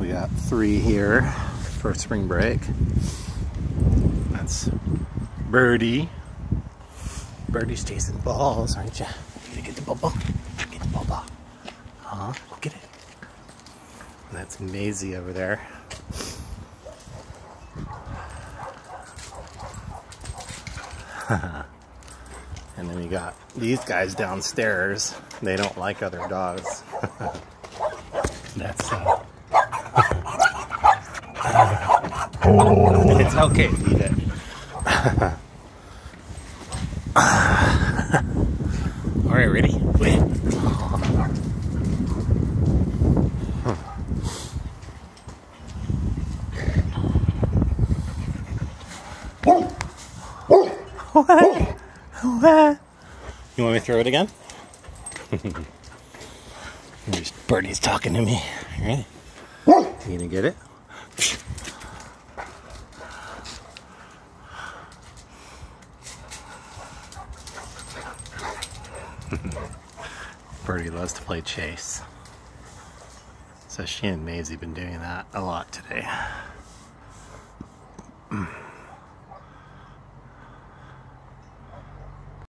We got 3 here for spring break. That's Birdie. Birdie's chasing balls, aren't you? You gonna get the ball? Get the ball. Huh? Get it. And that's Maizy over there. And then we got these guys downstairs. They don't like other dogs. That's it's okay to eat it. Alright, ready? Wait. What? What? You want me to throw it again? Birdie's talking to me. You ready? You gonna get it? Birdie loves to play chase. So she and Maizy been doing that a lot today.